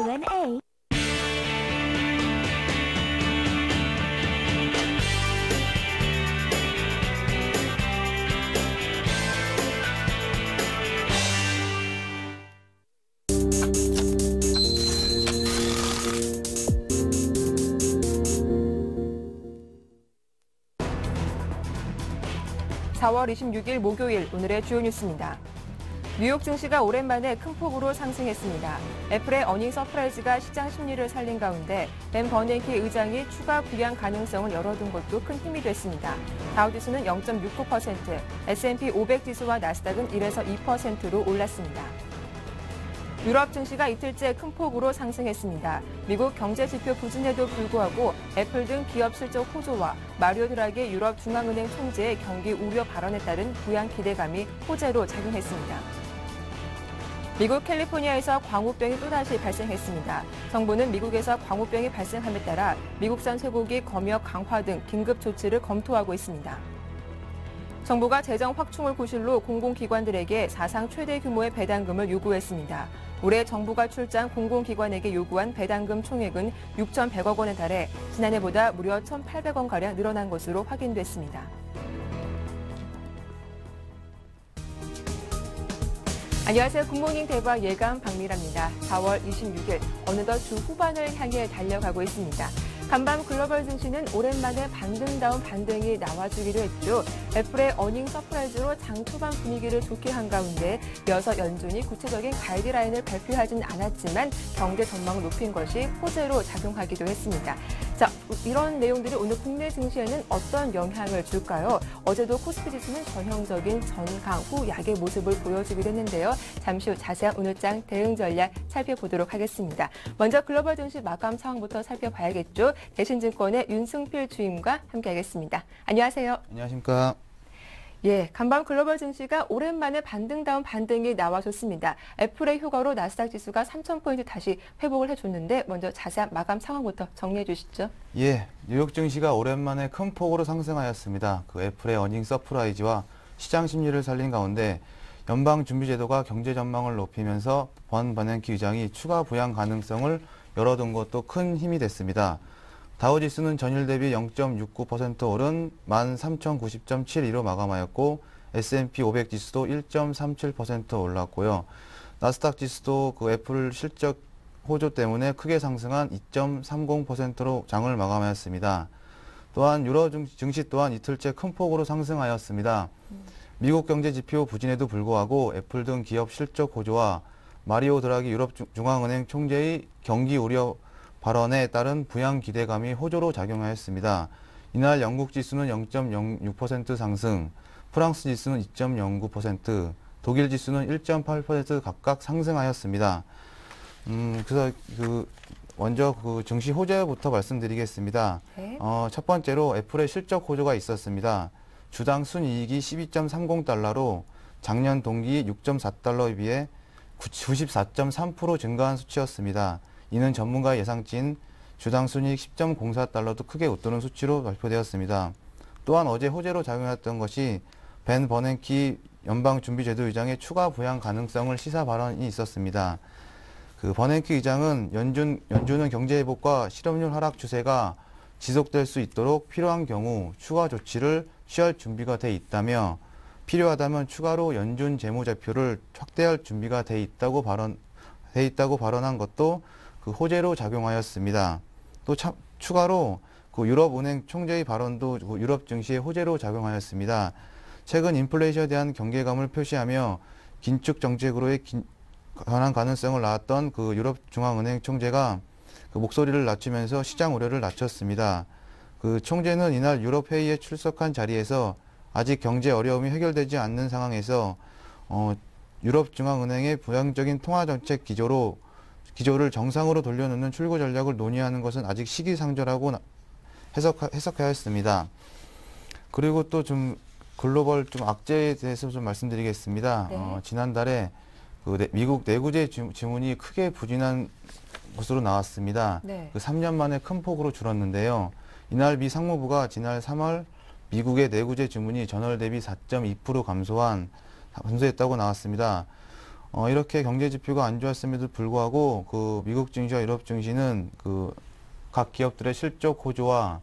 Q&A. (4월 26일) 목요일 오늘의 주요 뉴스입니다. 뉴욕 증시가 오랜만에 큰 폭으로 상승했습니다. 애플의 어닝 서프라이즈가 시장 심리를 살린 가운데 벤 버냉키 의장이 추가 부양 가능성을 열어둔 것도 큰 힘이 됐습니다. 다우지수는 0.69%, S&P 500 지수와 나스닥은 1에서 2%로 올랐습니다. 유럽 증시가 이틀째 큰 폭으로 상승했습니다. 미국 경제 지표 부진에도 불구하고 애플 등 기업 실적 호조와 마리오 드라기 유럽 중앙은행 총재의 경기 우려 발언에 따른 부양 기대감이 호재로 작용했습니다. 미국 캘리포니아에서 광우병이 또다시 발생했습니다. 정부는 미국에서 광우병이 발생함에 따라 미국산 쇠고기 검역 강화 등 긴급 조치를 검토하고 있습니다. 정부가 재정 확충을 고실로 공공기관들에게 사상 최대 규모의 배당금을 요구했습니다. 올해 정부가 출자한 공공기관에게 요구한 배당금 총액은 6,100억 원에 달해 지난해보다 무려 1,800원가량 늘어난 것으로 확인됐습니다. 안녕하세요. 굿모닝 대박 예감 박미라입니다. 4월 26일 어느덧 주 후반을 향해 달려가고 있습니다. 간밤 글로벌 증시는 오랜만에 반등다운 반등이 나와주기로 했죠. 애플의 어닝 서프라이즈로 장 초반 분위기를 좋게 한 가운데 이어서 연준이 구체적인 가이드라인을 발표하진 않았지만 경제 전망을 높인 것이 호재로 작용하기도 했습니다. 자, 이런 내용들이 오늘 국내 증시에는 어떤 영향을 줄까요? 어제도 코스피 지수는 전형적인 전강 후 약의 모습을 보여주기도 했는데요. 잠시 후 자세한 오늘장 대응 전략 살펴보도록 하겠습니다. 먼저 글로벌 증시 마감 상황부터 살펴봐야겠죠. 대신증권의 윤승필 주임과 함께하겠습니다. 안녕하세요. 안녕하십니까. 예, 간밤 글로벌 증시가 오랜만에 반등다운 반등이 나와줬습니다. 애플의 효과로 나스닥 지수가 3,000포인트 다시 회복을 해줬는데 먼저 자세한 마감 상황부터 정리해 주시죠. 예, 뉴욕 증시가 오랜만에 큰 폭으로 상승하였습니다. 그 애플의 어닝 서프라이즈와 시장 심리를 살린 가운데 연방준비제도가 경제 전망을 높이면서 번 버냉키 의장이 추가 부양 가능성을 열어둔 것도 큰 힘이 됐습니다. 다우지수는 전일 대비 0.69% 오른 13,090.72로 마감하였고 S&P 500 지수도 1.37% 올랐고요. 나스닥 지수도 그 애플 실적 호조 때문에 크게 상승한 2.30%로 장을 마감하였습니다. 또한 유로 증시 또한 이틀째 큰 폭으로 상승하였습니다. 미국 경제 지표 부진에도 불구하고 애플 등 기업 실적 호조와 마리오 드라기 유럽 중앙은행 총재의 경기 우려 발언에 따른 부양 기대감이 호조로 작용하였습니다. 이날 영국 지수는 0.06% 상승, 프랑스 지수는 2.09%, 독일 지수는 1.8% 각각 상승하였습니다. 그래서 먼저 증시 호재부터 말씀드리겠습니다. 네. 첫 번째로 애플의 실적 호조가 있었습니다. 주당 순이익이 12.30달러로 작년 동기 6.4달러에 비해 94.3% 증가한 수치였습니다. 이는 전문가의 예상치인 주당 순이익 10.04달러도 크게 웃도는 수치로 발표되었습니다. 또한 어제 호재로 작용했던 것이 벤 버냉키 연방준비제도 의장의 추가 부양 가능성을 시사 발언이 있었습니다. 그 버냉키 의장은 연준은 경제 회복과 실업률 하락 추세가 지속될 수 있도록 필요한 경우 추가 조치를 취할 준비가 돼 있다며 필요하다면 추가로 연준 재무제표를 확대할 준비가 돼 있다고 발언한 것도 그 호재로 작용하였습니다. 또 추가로 그 유럽은행 총재의 발언도 그 유럽 증시의 호재로 작용하였습니다. 최근 인플레이션에 대한 경계감을 표시하며 긴축 정책으로의 관한 가능성을 낳았던 그 유럽 중앙은행 총재가 그 목소리를 낮추면서 시장 우려를 낮췄습니다. 그 총재는 이날 유럽 회의에 출석한 자리에서 아직 경제 어려움이 해결되지 않는 상황에서 유럽 중앙은행의 부양적인 통화 정책 기조를 정상으로 돌려놓는 출구 전략을 논의하는 것은 아직 시기상조라고 해석하였습니다. 그리고 또 좀 글로벌 악재에 대해서 좀 말씀드리겠습니다. 네. 지난달에 미국 내구재 지문이 크게 부진한 것으로 나왔습니다. 네. 그 3년 만에 큰 폭으로 줄었는데요. 이날 미 상무부가 지난 3월 미국의 내구재 주문이 전월 대비 4.2% 감소했다고 나왔습니다. 이렇게 경제 지표가 안 좋았음에도 불구하고 그 미국 증시와 유럽 증시는 그 각 기업들의 실적 호조와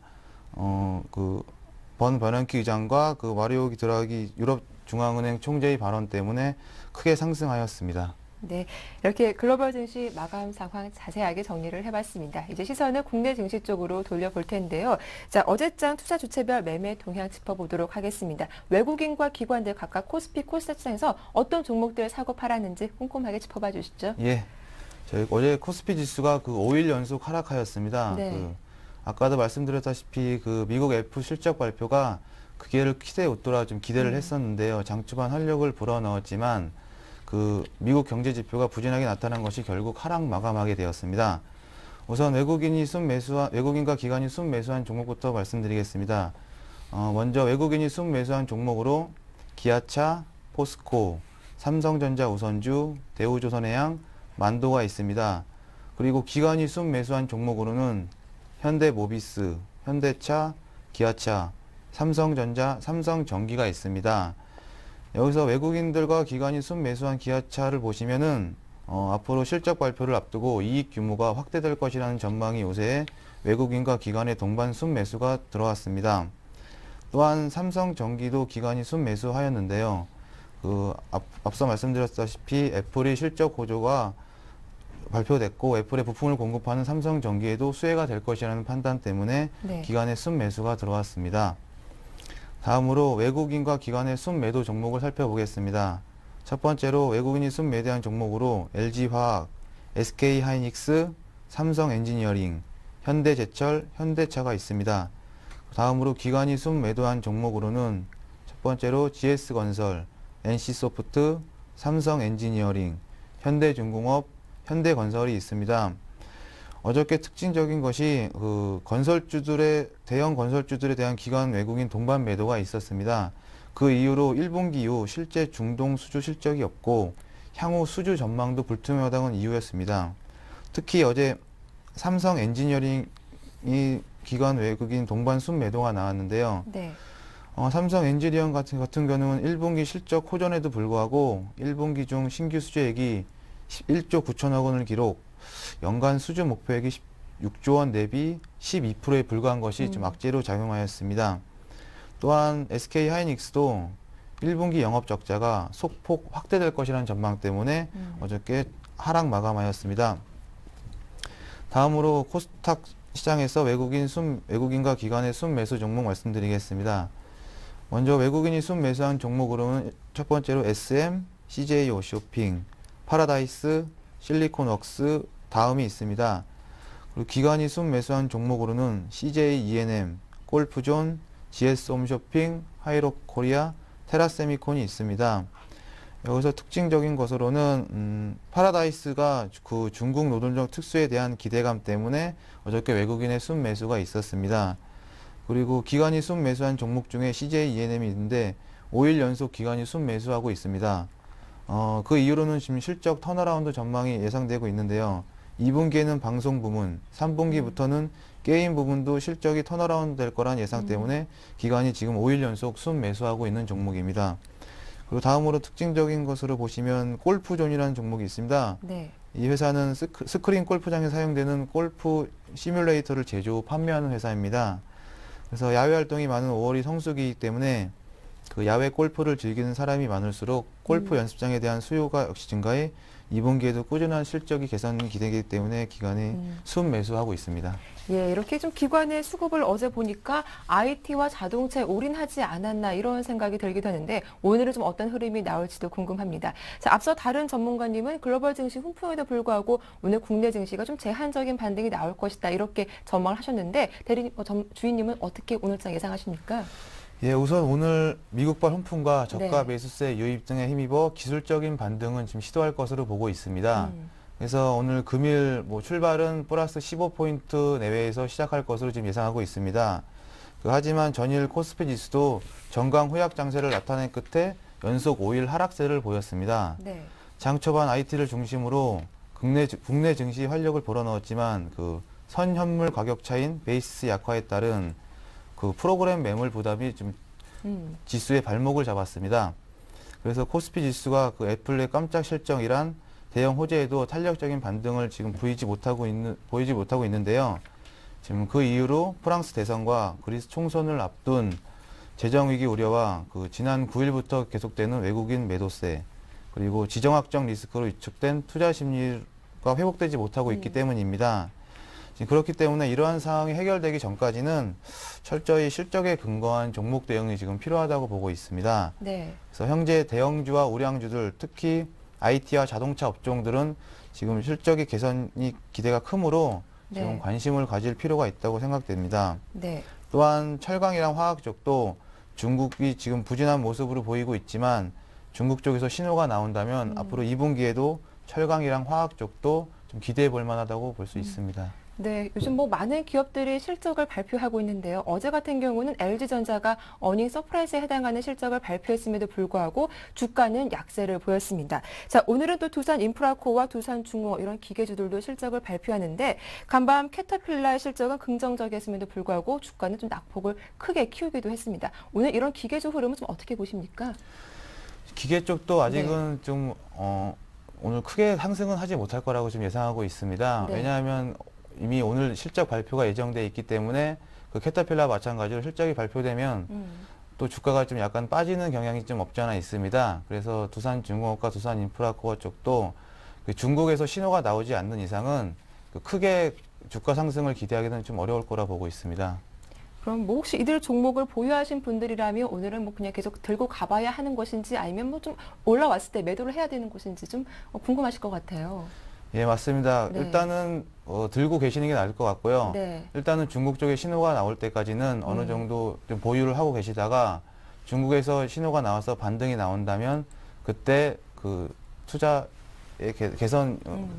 그 번 버넌키 의장과 그 마리오 드라기 유럽 중앙은행 총재의 발언 때문에 크게 상승하였습니다. 네, 이렇게 글로벌 증시 마감 상황 자세하게 정리를 해봤습니다. 이제 시선을 국내 증시 쪽으로 돌려볼 텐데요. 자, 어제장 투자 주체별 매매 동향 짚어보도록 하겠습니다. 외국인과 기관들 각각 코스피, 코스닥 시장에서 어떤 종목들 사고 팔았는지 꼼꼼하게 짚어봐 주시죠. 예, 저희 어제 코스피 지수가 그 5일 연속 하락하였습니다. 네. 아까도 말씀드렸다시피 그 미국 F 실적 발표가 그 기회를 기대에 웃돌아 좀 기대를 했었는데요. 장초반 활력을 불어넣었지만 그 미국 경제 지표가 부진하게 나타난 것이 결국 하락 마감하게 되었습니다. 우선 외국인과 기관이 순매수한 종목부터 말씀드리겠습니다. 먼저 외국인이 순매수한 종목으로 기아차, 포스코, 삼성전자 우선주, 대우조선해양, 만도가 있습니다. 그리고 기관이 순매수한 종목으로는 현대모비스, 현대차, 기아차, 삼성전자, 삼성전기가 있습니다. 여기서 외국인들과 기관이 순매수한 기아차를 보시면은 앞으로 실적 발표를 앞두고 이익 규모가 확대될 것이라는 전망이 요새 외국인과 기관의 동반 순매수가 들어왔습니다. 또한 삼성전기도 기관이 순매수하였는데요. 앞서 말씀드렸다시피 애플이 실적 호조가 발표됐고 애플의 부품을 공급하는 삼성전기에도 수혜가 될 것이라는 판단 때문에 네. 기관의 순매수가 들어왔습니다. 다음으로 외국인과 기관의 순매도 종목을 살펴보겠습니다. 첫 번째로 외국인이 순매도한 종목으로 LG화학, SK하이닉스, 삼성엔지니어링, 현대제철, 현대차가 있습니다. 다음으로 기관이 순매도한 종목으로는 첫 번째로 GS건설, NC소프트, 삼성엔지니어링, 현대중공업, 현대건설이 있습니다. 어저께 특징적인 것이 그 대형 건설주들에 대한 기관 외국인 동반 매도가 있었습니다. 그 이후로 1분기 이후 실제 중동 수주 실적이 없고 향후 수주 전망도 불투명하다는 이유였습니다. 특히 어제 삼성 엔지니어링이 기관 외국인 동반 순매도가 나왔는데요. 네. 삼성 엔지니어링 같은 경우는 1분기 실적 호전에도 불구하고 1분기 중 신규 수주액이 1조 9천억 원을 기록, 연간 수주 목표액이 6조 원 대비 12%에 불과한 것이 좀 악재로 작용하였습니다. 또한 SK하이닉스도 1분기 영업 적자가 소폭 확대될 것이라는 전망 때문에 어저께 하락 마감하였습니다. 다음으로 코스닥 시장에서 외국인과 기관의 순매수 종목 말씀드리겠습니다. 먼저 외국인이 순매수한 종목으로는 첫 번째로 SM, CJ 오쇼핑, 파라다이스, 실리콘웍스, 다음이 있습니다. 그리고 기관이 순매수한 종목으로는 CJ E&M, 골프존, GS홈쇼핑, 하이로코리아, 테라세미콘이 있습니다. 여기서 특징적인 것으로는 파라다이스가 그 중국 노동력 특수에 대한 기대감 때문에 어저께 외국인의 순매수가 있었습니다. 그리고 기관이 순매수한 종목 중에 CJ E&M이 있는데 5일 연속 기관이 순매수하고 있습니다. 그 이후로는 지금 실적 턴어라운드 전망이 예상되고 있는데요. 2분기에는 방송 부문, 3분기부터는 게임 부분도 실적이 턴어라운드 될 거란 예상 때문에 기관이 지금 5일 연속 순매수하고 있는 종목입니다. 그리고 다음으로 특징적인 것으로 보시면 골프존이라는 종목이 있습니다. 네. 이 회사는 스크린 골프장에 사용되는 골프 시뮬레이터를 제조, 판매하는 회사입니다. 그래서 야외 활동이 많은 5월이 성수기이기 때문에 그 야외 골프를 즐기는 사람이 많을수록 골프 연습장에 대한 수요가 역시 증가해 2분기에도 꾸준한 실적이 개선이 기대되기 때문에 기관이 순매수하고 있습니다. 예, 이렇게 좀 기관의 수급을 어제 보니까 IT와 자동차에 올인하지 않았나 이런 생각이 들기도 하는데 오늘은 좀 어떤 흐름이 나올지도 궁금합니다. 자, 앞서 다른 전문가님은 글로벌 증시 훈풍에도 불구하고 오늘 국내 증시가 좀 제한적인 반등이 나올 것이다 이렇게 전망을 하셨는데 주인님은 어떻게 오늘장 예상하십니까? 예, 우선 오늘 미국발 훈풍과 저가 네. 매수세 유입 등에 힘입어 기술적인 반등은 지금 시도할 것으로 보고 있습니다. 그래서 오늘 금일 출발은 플러스 15포인트 내외에서 시작할 것으로 지금 예상하고 있습니다. 하지만 전일 코스피 지수도 정강 후약 장세를 나타낸 끝에 연속 5일 하락세를 보였습니다. 네. 장 초반 IT를 중심으로 국내 증시 활력을 불어넣었지만 그 선현물 가격 차인 베이시스 약화에 따른 그 프로그램 매물 부담이 좀 지수의 발목을 잡았습니다. 그래서 코스피 지수가 그 애플의 깜짝 실적이란 대형 호재에도 탄력적인 반등을 지금 보이지 못하고 있는데요. 지금 그 이후로 프랑스 대선과 그리스 총선을 앞둔 재정위기 우려와 그 지난 9일부터 계속되는 외국인 매도세, 그리고 지정학적 리스크로 위축된 투자 심리가 회복되지 못하고 있기 때문입니다. 지금 그렇기 때문에 이러한 상황이 해결되기 전까지는 철저히 실적에 근거한 종목 대응이 지금 필요하다고 보고 있습니다. 네. 그래서 현재 대형주와 우량주들, 특히 IT와 자동차 업종들은 지금 실적의 개선이 기대가 크므로 지금 네. 관심을 가질 필요가 있다고 생각됩니다. 네. 또한 철강이랑 화학 쪽도 중국이 지금 부진한 모습으로 보이고 있지만 중국 쪽에서 신호가 나온다면 앞으로 2분기에도 철강이랑 화학 쪽도 좀 기대해 볼 만하다고 볼 수 있습니다. 네, 요즘 뭐 많은 기업들이 실적을 발표하고 있는데요. 어제 같은 경우는 LG전자가 어닝 서프라이즈에 해당하는 실적을 발표했음에도 불구하고 주가는 약세를 보였습니다. 자, 오늘은 또 두산인프라코어와 두산중공업 이런 기계주들도 실적을 발표하는데 간밤 캐터필라의 실적은 긍정적이었음에도 불구하고 주가는 좀 낙폭을 크게 키우기도 했습니다. 오늘 이런 기계주 흐름은 좀 어떻게 보십니까? 기계 쪽도 아직은 좀 오늘 크게 상승은 하지 못할 거라고 지금 예상하고 있습니다. 네. 왜냐하면 이미 오늘 실적 발표가 예정돼 있기 때문에 그 캐터필라 마찬가지로 실적이 발표되면 또 주가가 좀 약간 빠지는 경향이 좀 없지 않아 있습니다. 그래서 두산중공업과 두산인프라코어 쪽도 그 중국에서 신호가 나오지 않는 이상은 그 크게 주가 상승을 기대하기는 좀 어려울 거라 보고 있습니다. 그럼 뭐 혹시 이들 종목을 보유하신 분들이라면 오늘은 뭐 그냥 계속 들고 가봐야 하는 것인지 아니면 뭐 좀 올라왔을 때 매도를 해야 되는 것인지 좀 궁금하실 것 같아요. 예, 맞습니다. 네. 일단은 들고 계시는 게 나을 것 같고요. 네. 일단은 중국 쪽에 신호가 나올 때까지는 어느 정도 좀 보유를 하고 계시다가 중국에서 신호가 나와서 반등이 나온다면 그때 그 투자의 개선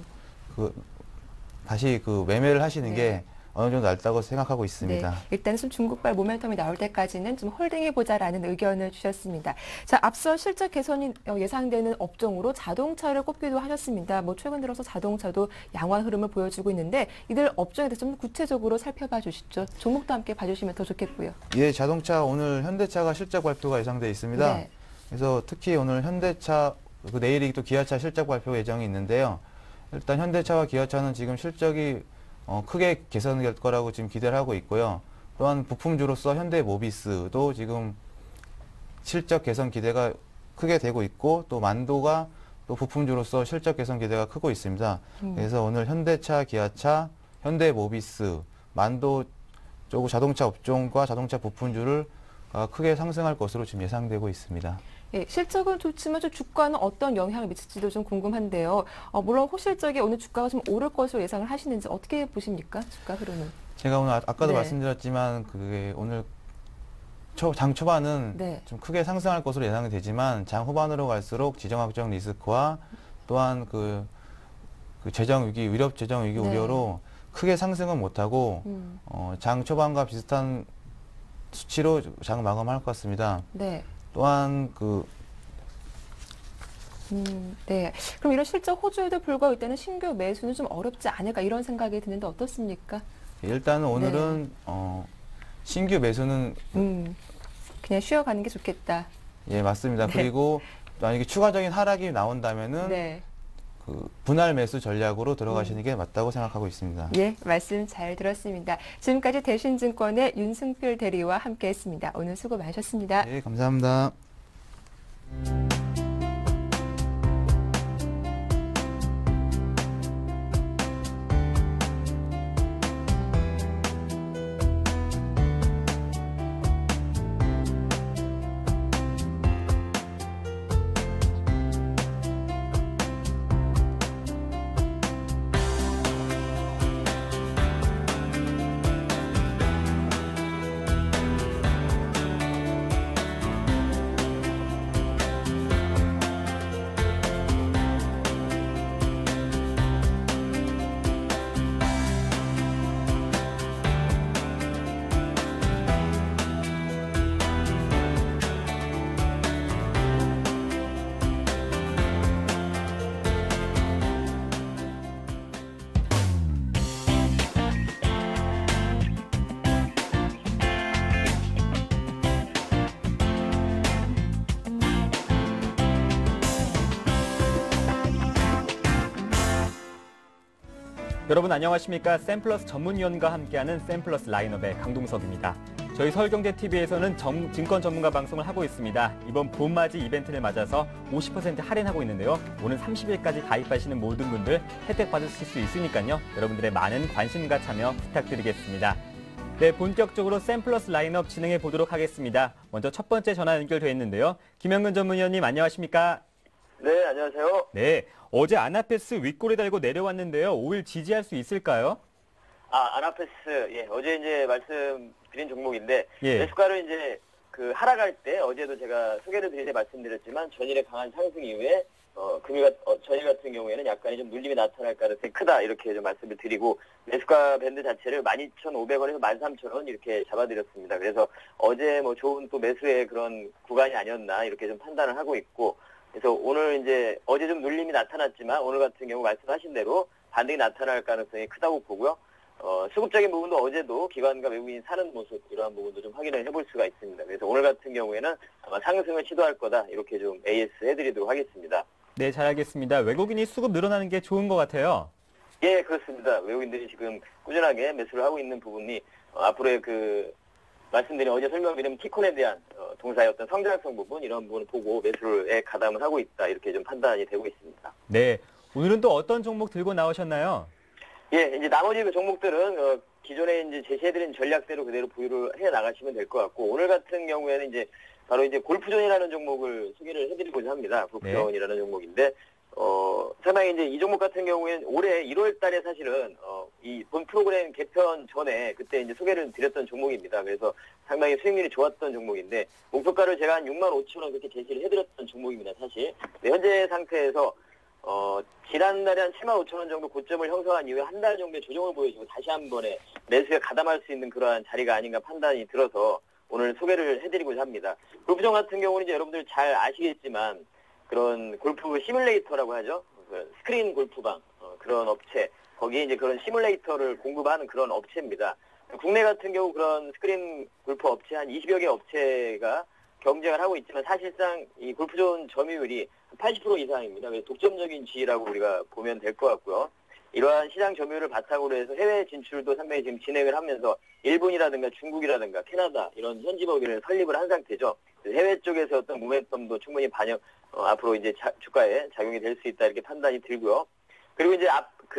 다시 그 매매를 하시는 네. 게 어느 정도 낫다고 생각하고 있습니다. 네, 일단 좀 중국발 모멘텀이 나올 때까지는 좀 홀딩해보자라는 의견을 주셨습니다. 자, 앞서 실적 개선이 예상되는 업종으로 자동차를 꼽기도 하셨습니다. 뭐 최근 들어서 자동차도 양호한 흐름을 보여주고 있는데 이들 업종에 대해서 좀 구체적으로 살펴봐 주시죠. 종목도 함께 봐주시면 더 좋겠고요. 예, 자동차 오늘 현대차가 실적 발표가 예상돼 있습니다. 네. 그래서 특히 오늘 현대차, 그 내일이 또 기아차 실적 발표 예정이 있는데요. 일단 현대차와 기아차는 지금 실적이 크게 개선될 거라고 지금 기대를 하고 있고요. 또한 부품주로서 현대모비스도 지금 실적 개선 기대가 크게 되고 있고 또 만도가 또 부품주로서 실적 개선 기대가 크고 있습니다. 그래서 오늘 현대차, 기아차, 현대모비스, 만도 쪽 자동차 업종과 자동차 부품주를 크게 상승할 것으로 지금 예상되고 있습니다. 예, 실적은 좋지만 좀 주가는 어떤 영향을 미칠지도 좀 궁금한데요. 물론 호실적에 오늘 주가가 좀 오를 것으로 예상을 하시는지 어떻게 보십니까? 주가 흐름은. 제가 오늘 아까도 네. 말씀드렸지만 그게 오늘 장 초반은 네. 좀 크게 상승할 것으로 예상이 되지만 장 후반으로 갈수록 지정학적 리스크와 또한 그 재정 위기, 위력 재정 위기 네. 우려로 크게 상승은 못하고 장 초반과 비슷한 수치로 장 마감할 것 같습니다. 네. 또한 네. 그럼 이런 실적 호조에도 불구하고 일단은 신규 매수는 좀 어렵지 않을까 이런 생각이 드는데 어떻습니까? 일단은 오늘은 신규 매수는 그냥 쉬어가는 게 좋겠다. 예, 맞습니다. 네. 그리고 만약에 추가적인 하락이 나온다면은 네. 그 분할 매수 전략으로 들어가시는 게 맞다고 생각하고 있습니다. 예, 말씀 잘 들었습니다. 지금까지 대신증권의 윤승필 대리와 함께했습니다. 오늘 수고 많으셨습니다. 예, 감사합니다. 여러분 안녕하십니까? 샘플러스 전문위원과 함께하는 샘플러스 라인업의 강동석입니다. 저희 서울경제TV에서는 증권 전문가 방송을 하고 있습니다. 이번 봄맞이 이벤트를 맞아서 50% 할인하고 있는데요. 오는 30일까지 가입하시는 모든 분들 혜택 받으실 수 있으니까요. 여러분들의 많은 관심과 참여 부탁드리겠습니다. 네, 본격적으로 샘플러스 라인업 진행해 보도록 하겠습니다. 먼저 첫 번째 전화 연결되어 있는데요. 김영근 전문위원님 안녕하십니까? 네, 안녕하세요. 네, 어제 아나페스 윗골에 달고 내려왔는데요. 5일 지지할 수 있을까요? 아나페스, 예, 어제 이제 말씀드린 종목인데, 예. 매수가를 이제 하락할 때, 어제도 제가 소개를 드릴 때 말씀드렸지만, 전일의 강한 상승 이후에, 전일 같은 경우에는 약간의 좀 눌림이 나타날 가능성이 크다, 이렇게 좀 말씀을 드리고, 매수가 밴드 자체를 12,500원에서 13,000원 이렇게 잡아드렸습니다. 그래서 어제 뭐 좋은 또 매수의 그런 구간이 아니었나, 이렇게 좀 판단을 하고 있고, 그래서 오늘 이제 어제 좀 눌림이 나타났지만, 오늘 같은 경우 말씀하신 대로 반등이 나타날 가능성이 크다고 보고요. 수급적인 부분도 어제도 기관과 외국인이 사는 모습 이러한 부분도 좀 확인을 해볼 수가 있습니다. 그래서 오늘 같은 경우에는 아마 상승을 시도할 거다 이렇게 좀 AS 해드리도록 하겠습니다. 네, 잘 알겠습니다. 외국인이 수급 늘어나는 게 좋은 것 같아요. 예, 그렇습니다. 외국인들이 지금 꾸준하게 매수를 하고 있는 부분이 앞으로의 말씀드린 어제 설명드린 티콘에 대한 동사의 어떤 성장성 부분 이런 부분을 보고 매수에 가담을 하고 있다 이렇게 좀 판단이 되고 있습니다. 네, 오늘은 또 어떤 종목 들고 나오셨나요? 예, 이제 나머지 종목들은 기존에 이제 제시해드린 전략대로 그대로 보유를 해 나가시면 될 것 같고 오늘 같은 경우에는 이제 바로 이제 골프존이라는 종목을 소개를 해드리고자 합니다. 골프존이라는 종목인데 상당히 이제 이 종목 같은 경우에는 올해 1월달에 사실은 이 본 프로그램 개편 전에 그때 이제 소개를 드렸던 종목입니다. 그래서 상당히 수익률이 좋았던 종목인데 목표가를 제가 한 65,000원 그렇게 제시를 해드렸던 종목입니다. 사실 현재 상태에서 지난달에 한 75,000원 정도 고점을 형성한 이후에 한 달 정도의 조정을 보여주고 다시 한 번에 매수에 가담할 수 있는 그러한 자리가 아닌가 판단이 들어서 오늘 소개를 해드리고자 합니다. 골프존 같은 경우는 이제 여러분들 잘 아시겠지만 그런 골프 시뮬레이터라고 하죠. 스크린 골프방 그런 업체 거기에 이제 그런 시뮬레이터를 공급하는 그런 업체입니다. 국내 같은 경우 그런 스크린 골프 업체 한 20여 개 업체가 경쟁을 하고 있지만 사실상 이 골프존 점유율이 80% 이상입니다. 그래서 독점적인 지위라고 우리가 보면 될 것 같고요. 이러한 시장 점유율을 바탕으로 해서 해외 진출도 상당히 지금 진행을 하면서 일본이라든가 중국이라든가 캐나다 이런 현지 법인을 설립을 한 상태죠. 해외 쪽에서 어떤 모멘텀도 충분히 앞으로 이제 주가에 작용이 될 수 있다 이렇게 판단이 들고요. 그리고 이제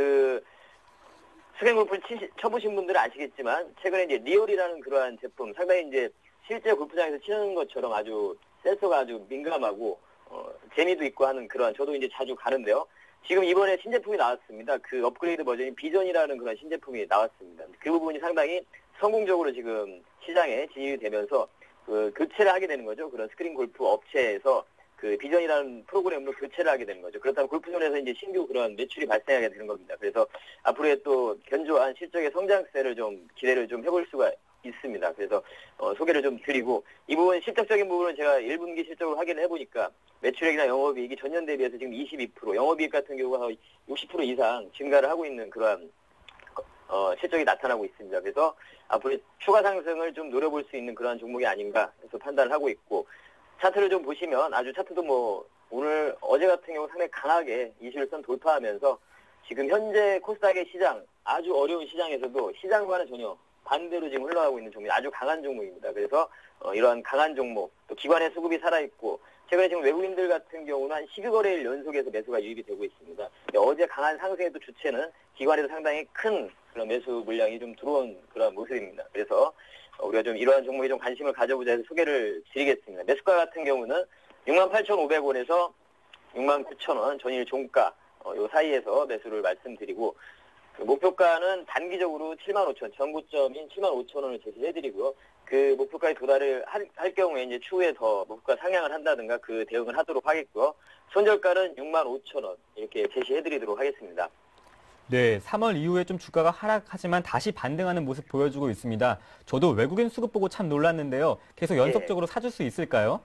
스크린 골프를 쳐보신 분들은 아시겠지만 최근에 이제 리얼이라는 그러한 제품 상당히 이제 실제 골프장에서 치는 것처럼 아주 센서가 아주 민감하고 재미도 있고 하는 그런 저도 이제 자주 가는데요. 지금 이번에 신제품이 나왔습니다. 그 업그레이드 버전인 비전이라는 그런 신제품이 나왔습니다. 그 부분이 상당히 성공적으로 지금 시장에 진입이 되면서 교체를 하게 되는 거죠. 그런 스크린 골프 업체에서 그 비전이라는 프로그램으로 교체를 하게 되는 거죠. 그렇다면 골프존에서 이제 신규 그런 매출이 발생하게 되는 겁니다. 그래서 앞으로의 또 견조한 실적의 성장세를 좀 기대를 좀 해볼 수가 있습니다. 그래서 소개를 좀 드리고 이 부분 실적적인 부분은 제가 1분기 실적으로 확인을 해보니까 매출액이나 영업이익이 전년 대비해서 지금 22%, 영업이익 같은 경우가 60% 이상 증가를 하고 있는 그러한 실적이 나타나고 있습니다. 그래서 앞으로 추가 상승을 좀 노려볼 수 있는 그러한 종목이 아닌가 해서 판단을 하고 있고 차트를 좀 보시면 아주 차트도 어제 같은 경우 상당히 강하게 21선 돌파하면서 지금 현재 코스닥의 시장 아주 어려운 시장에서도 시장과는 전혀 반대로 지금 흘러가고 있는 종목이 아주 강한 종목입니다. 그래서 이러한 강한 종목 또 기관의 수급이 살아있고 최근에 지금 외국인들 같은 경우는 한 12거래일 연속해서 매수가 유입이 되고 있습니다. 어제 강한 상승의 또 주체는 기관에도 상당히 큰 그런 매수 물량이 좀 들어온 그런 모습입니다. 그래서 우리가 좀 이러한 종목에 좀 관심을 가져보자 해서 소개를 드리겠습니다. 매수가 같은 경우는 68,500원에서 69,000원 전일 종가 요 사이에서 매수를 말씀드리고 목표가는 단기적으로 75,000원, 전고점인 75,000원을 제시해드리고요. 그 목표가에 도달을 할 경우에 이제 추후에 더 목표가 상향을 한다든가 그 대응을 하도록 하겠고요. 손절가는 65,000원 이렇게 제시해드리도록 하겠습니다. 네, 3월 이후에 좀 주가가 하락하지만 다시 반등하는 모습 보여주고 있습니다. 저도 외국인 수급 보고 참 놀랐는데요. 계속 연속적으로 사줄 수 있을까요?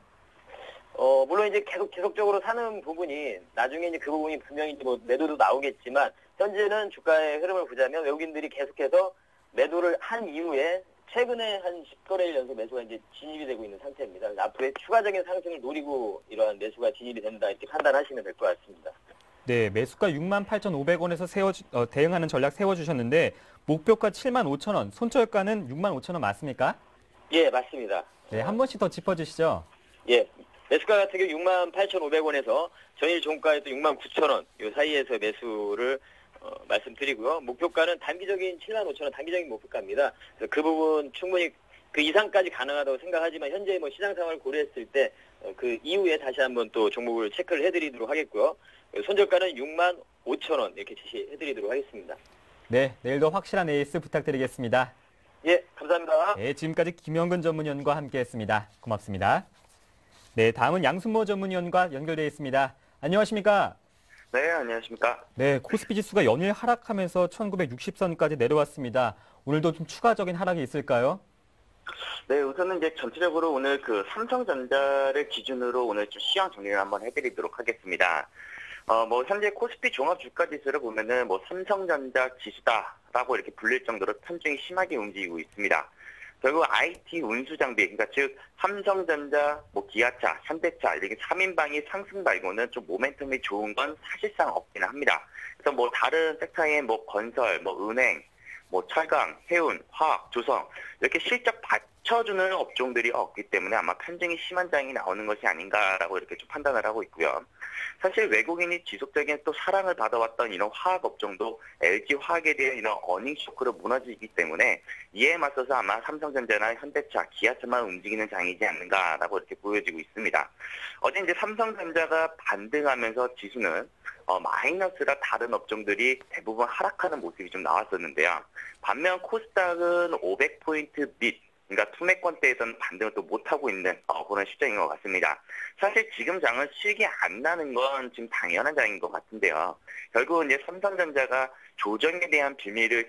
물론 이제 계속적으로 사는 부분이 나중에 이제 그 부분이 분명히 매도도 나오겠지만 현재는 주가의 흐름을 보자면 외국인들이 계속해서 매도를 한 이후에 최근에 한 10거래일 연속 매수가 이제 진입이 되고 있는 상태입니다. 앞으로의 추가적인 상승을 노리고 이러한 매수가 진입이 된다 이렇게 판단하시면 될 것 같습니다. 네, 매수가 68,500원에서 대응하는 전략 세워주셨는데 목표가 75,000원, 손절가는 65,000원 맞습니까? 예, 맞습니다. 네, 한 번씩 더 짚어주시죠. 예. 매수가 같은 경우 68,500원에서 전일 종가에도 69,000원 이 사이에서 매수를 말씀드리고요. 목표가는 단기적인 75,000원 단기적인 목표가입니다. 그래서 그 부분 충분히 그 이상까지 가능하다고 생각하지만 현재 뭐 시장 상황을 고려했을 때 그 이후에 다시 한번 또 종목을 체크를 해드리도록 하겠고요. 손절가는 65,000원 이렇게 제시해드리도록 하겠습니다. 네, 내일도 확실한 에이스 부탁드리겠습니다. 예, 감사합니다. 네, 지금까지 김영근 전문위원과 함께했습니다. 고맙습니다. 네, 다음은 양순모 전문위원과 연결되어 있습니다. 안녕하십니까? 네, 안녕하십니까. 네, 코스피 지수가 연일 하락하면서 1960선까지 내려왔습니다. 오늘도 좀 추가적인 하락이 있을까요? 네, 우선은 이제 전체적으로 오늘 그 삼성전자를 기준으로 오늘 좀 시황 정리를 한번 해드리도록 하겠습니다. 뭐 현재 코스피 종합 주가 지수를 보면은 뭐 삼성전자 지수다라고 이렇게 불릴 정도로 편중이 심하게 움직이고 있습니다. 결국 IT 운수 장비, 그러니까 즉 삼성전자, 뭐 기아차, 현대차 이렇게 3인방이 상승 말고는 좀 모멘텀이 좋은 건 사실상 없긴 합니다. 그래서 뭐 다른 섹터의 뭐 건설, 뭐 은행, 뭐 철강, 해운, 화학, 조성 이렇게 실적 받쳐주는 업종들이 없기 때문에 아마 편중이 심한 장이 나오는 것이 아닌가라고 이렇게 좀 판단을 하고 있고요. 사실 외국인이 지속적인 또 사랑을 받아왔던 이런 화학 업종도 LG 화학에 대한 이런 어닝 쇼크로 무너지기 때문에 이에 맞서서 아마 삼성전자나 현대차, 기아차만 움직이는 장이지 않는가라고 이렇게 보여지고 있습니다. 어제 이제 삼성전자가 반등하면서 지수는 마이너스라 다른 업종들이 대부분 하락하는 모습이 좀 나왔었는데요. 반면 코스닥은 500포인트 밑, 그러니까 투매권대에서는 반등을 또 못하고 있는 그런 시장인 것 같습니다. 사실 지금 장은 실기 안 나는 건 지금 당연한 장인 것 같은데요. 결국은 이제 삼성전자가 조정에 대한 비밀을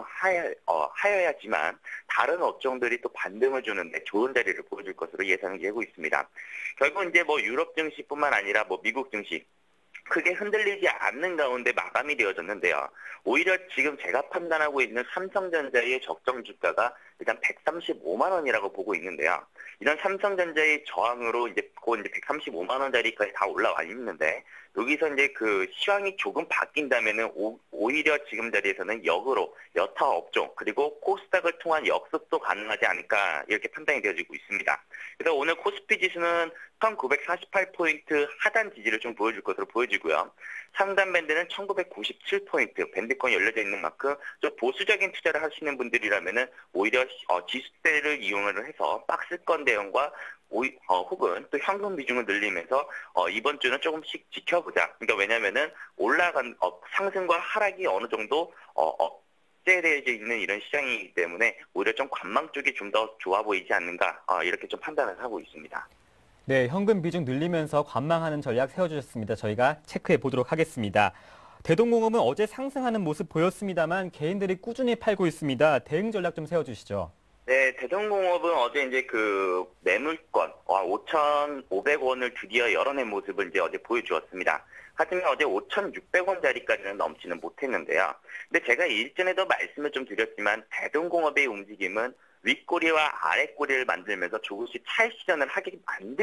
제공하여야지만 다른 업종들이 또 반등을 주는데 좋은 자리를 보여줄 것으로 예상이 되고 있습니다. 결국 이제 뭐 유럽 증시뿐만 아니라 뭐 미국 증시 크게 흔들리지 않는 가운데 마감이 되어졌는데요. 오히려 지금 제가 판단하고 있는 삼성전자의 적정 주가가 일단 135만 원이라고 보고 있는데요. 이런 삼성전자의 저항으로 이제 곧 이제 135만 원짜리까지 다 올라와 있는데 여기서 이제 그 시황이 조금 바뀐다면은 오히려 지금 자리에서는 역으로 여타 업종 그리고 코스닥을 통한 역습도 가능하지 않을까 이렇게 판단이 되어지고 있습니다. 그래서 오늘 코스피 지수는 1948포인트 하단 지지를 좀 보여줄 것으로 보여지고요. 상단 밴드는 1997포인트 밴드권이 열려져 있는 만큼 좀 보수적인 투자를 하시는 분들이라면은 오히려 지수대를 이용을 해서 박스권 대응과 혹은 또 현금 비중을 늘리면서 이번 주는 조금씩 지켜보자. 그러니까 왜냐면은 올라간 상승과 하락이 어느 정도 억제되어져 있는 이런 시장이기 때문에 오히려 좀 관망 쪽이 좀 더 좋아 보이지 않는가 이렇게 좀 판단을 하고 있습니다. 네, 현금 비중 늘리면서 관망하는 전략 세워주셨습니다. 저희가 체크해 보도록 하겠습니다. 대동공업은 어제 상승하는 모습 보였습니다만 개인들이 꾸준히 팔고 있습니다. 대응 전략 좀 세워주시죠. 네, 대동공업은 어제 이제 그 매물권 5,500원을 드디어 열어낸 모습을 이제 어제 보여주었습니다. 하지만 어제 5,600원짜리까지는 넘지는 못했는데요. 근데 제가 일전에도 말씀을 좀 드렸지만 대동공업의 움직임은 윗꼬리와 아랫꼬리를 만들면서 조금씩 차익실현을 하게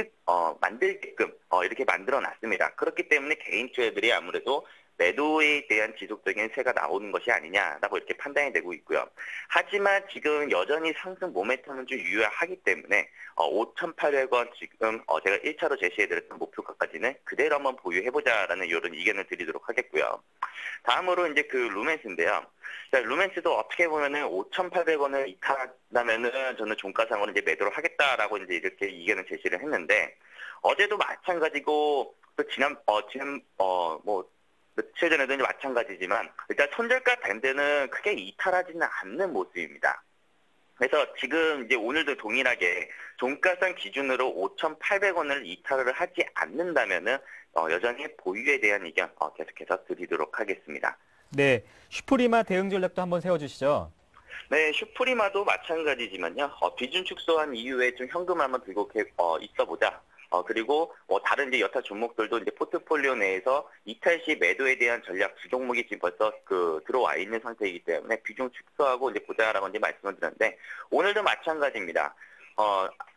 만들게끔 이렇게 만들어놨습니다. 그렇기 때문에 개인 투자들이 아무래도 매도에 대한 지속적인 세가 나오는 것이 아니냐라고 이렇게 판단이 되고 있고요. 하지만 지금 여전히 상승 모멘텀은 좀 유효하기 때문에 5,800원 지금 제가 1차로 제시해드렸던 목표가까지는 그대로 한번 보유해보자라는 이런 의견을 드리도록 하겠고요. 다음으로 이제 그 루멘스인데요. 자, 루멘스도 어떻게 보면은 5,800원을 이탈하면은 저는 종가상으로 이제 매도를 하겠다라고 이제 이렇게 의견을 제시를 했는데 어제도 마찬가지고 또 뭐 며칠 전에도 이제 마찬가지지만 일단 손절가 밴드는 크게 이탈하지는 않는 모습입니다. 그래서 지금 이제 오늘도 동일하게 종가상 기준으로 5,800원을 이탈을 하지 않는다면은 여전히 보유에 대한 의견 계속해서 드리도록 하겠습니다. 네, 슈프리마 대응 전략도 한번 세워주시죠. 네, 슈프리마도 마찬가지지만요. 비중 축소한 이후에 좀 현금을 한번 들고 있어보자. 그리고 다른 이제 여타 종목들도 이제 포트폴리오 내에서 이탈 시 매도에 대한 전략 두 종목이 지금 벌써 들어와 있는 상태이기 때문에 비중 축소하고 이제 보자라고 이제 말씀을 드렸는데 오늘도 마찬가지입니다.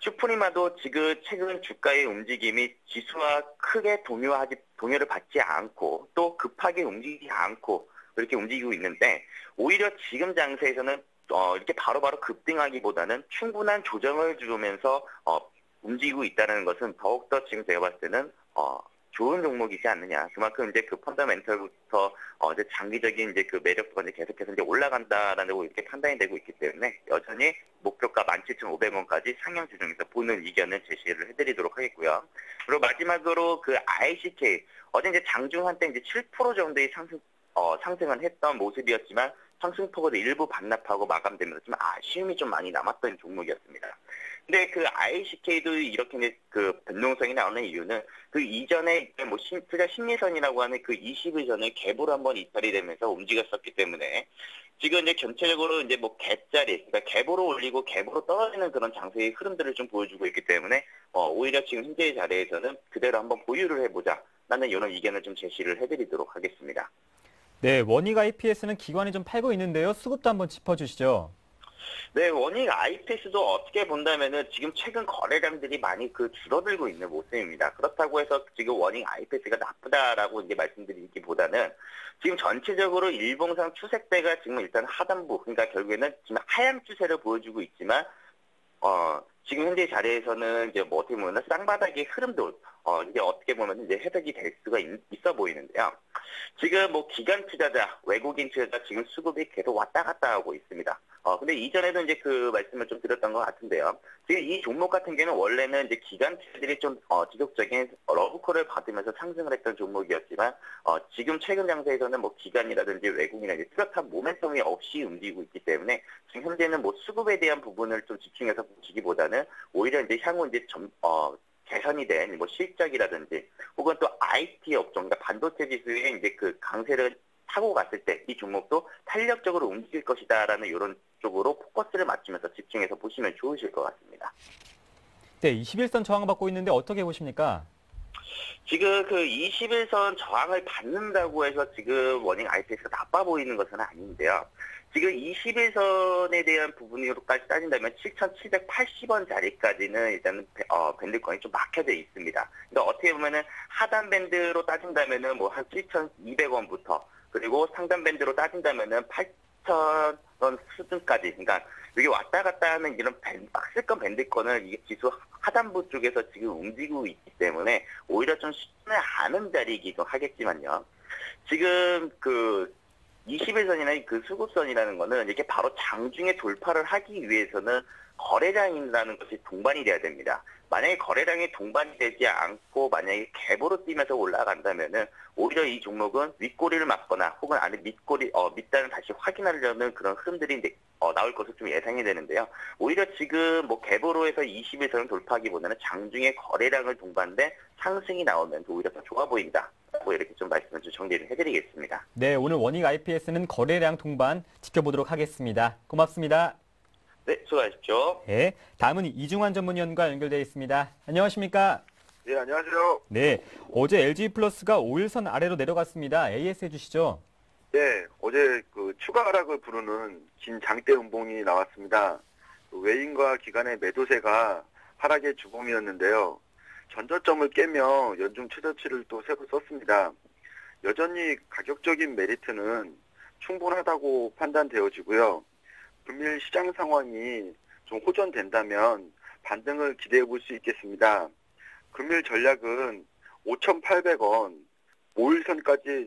슈프리마도 지금 최근 주가의 움직임이 지수와 크게 동요를 받지 않고 또 급하게 움직이지 않고 그렇게 움직이고 있는데 오히려 지금 장세에서는 이렇게 바로바로 급등하기보다는 충분한 조정을 주면서 움직이고 있다는 것은 더욱더 지금 제가 봤을 때는 좋은 종목이지 않느냐. 그만큼 이제 그 펀더멘털부터 이제 장기적인 이제 그 매력도가 이제 계속해서 이제 올라간다라고 이렇게 판단이 되고 있기 때문에 여전히 목표가 17,500원까지 상향 조정에서 보는 의견을 제시를 해드리도록 하겠고요. 그리고 마지막으로 그 ICK 어제 이제 장중 한때 이제 7% 정도의 상승을 했던 모습이었지만 상승폭을 일부 반납하고 마감되면서 좀 아쉬움이 좀 많이 남았던 종목이었습니다. 근데 그 ICK도 이렇게 그 변동성이 나오는 이유는 그 이전에 뭐 투자 심리선이라고 하는 그 20일선을 갭으로 한번 이탈이 되면서 움직였었기 때문에 지금 이제 전체적으로 이제 뭐 갭자리, 그러니까 갭으로 올리고 갭으로 떨어지는 그런 장세의 흐름들을 좀 보여주고 있기 때문에 오히려 지금 현재의 자리에서는 그대로 한번 보유를 해보자. 라는 이런 의견을 좀 제시를 해드리도록 하겠습니다. 네, 원익 IPS는 기관이 좀 팔고 있는데요. 수급도 한번 짚어주시죠. 네, 원익 IPS도 어떻게 본다면은 지금 최근 거래량들이 많이 줄어들고 있는 모습입니다. 그렇다고 해서 지금 원익 IPS가 나쁘다라고 이제 말씀드리기보다는 지금 전체적으로 일봉상 추세대가 지금 일단 하단부, 그러니까 결국에는 지금 하향 추세를 보여주고 있지만, 지금 현재 자리에서는 이제 뭐 어떻게 보면 쌍바닥의 흐름도 이제 어떻게 보면 이제 해석이 될 수가 있어 보이는데요. 지금 뭐 기관 투자자, 외국인 투자자 지금 수급이 계속 왔다 갔다 하고 있습니다. 근데 이전에도 이제 그 말씀을 좀 드렸던 것 같은데요. 지금 이 종목 같은 경우는 원래는 이제 기관 투자들이 좀 지속적인 러브콜을 받으면서 상승을 했던 종목이었지만 지금 최근 장세에서는 뭐 기관이라든지 외국인이라든지 뚜렷한 모멘텀이 없이 움직이고 있기 때문에 지금 현재는 뭐 수급에 대한 부분을 좀 집중해서 보시기보다는 오히려 이제 향후 이제 개선이 된 뭐 실적이라든지 혹은 또 IT 업종, 그러니까 반도체 지수의 이제 그 강세를 타고 갔을 때 이 종목도 탄력적으로 움직일 것이다라는 이런 쪽으로 포커스를 맞추면서 집중해서 보시면 좋으실 것 같습니다. 네, 21선 저항받고 있는데 어떻게 보십니까? 지금 그 21선 저항을 받는다고 해서 지금 원익 IPS가 나빠 보이는 것은 아닌데요. 지금 21선에 대한 부분으로까지 따진다면 7,780원 자리까지는 일단은 밴드권이 좀 막혀져 있습니다. 그러니까 어떻게 보면은 하단 밴드로 따진다면은 뭐 한 7,200원부터 그리고 상단 밴드로 따진다면은 8,000원 수준까지, 그러니까 여기 왔다 갔다 하는 이런 박스권 밴드권을 이게 지수 하단부 쪽에서 지금 움직이고 있기 때문에 오히려 좀 쉽지 않은 자리이기도 하겠지만요. 지금 그 21선이나 그 수급선이라는 거는 이렇게 바로 장중에 돌파를 하기 위해서는 거래량이라는 것이 동반이 돼야 됩니다. 만약에 거래량이 동반이 되지 않고 만약에 갭으로 뛰면서 올라간다면은 오히려 이 종목은 윗꼬리를 맞거나 혹은 안에 밑단을 다시 확인하려는 그런 흐름들이 이제 나올 것으로 좀 예상이 되는데요. 오히려 지금 뭐 갭으로 해서 21선을 돌파하기보다는 장중에 거래량을 동반된 상승이 나오면 오히려 더 좋아 보인다. 뭐 이렇게 좀 말씀을 좀 정리를 해드리겠습니다. 네, 오늘 원익 IPS는 거래량 동반 지켜보도록 하겠습니다. 고맙습니다. 네, 수고하십시오. 네, 다음은 이중환 전문위원과 연결되어 있습니다. 안녕하십니까? 네, 안녕하세요. 네, 어제 LG플러스가 5일선 아래로 내려갔습니다. AS 해주시죠. 네, 어제 그 추가 하락을 부르는 긴 장대 음봉이 나왔습니다. 외인과 기관의 매도세가 하락의 주범이었는데요. 전저점을 깨며 연중 최저치를 또 새로 썼습니다. 여전히 가격적인 메리트는 충분하다고 판단되어지고요. 금일 시장 상황이 좀 호전된다면 반등을 기대해 볼 수 있겠습니다. 금일 전략은 5,800원, 5일선까지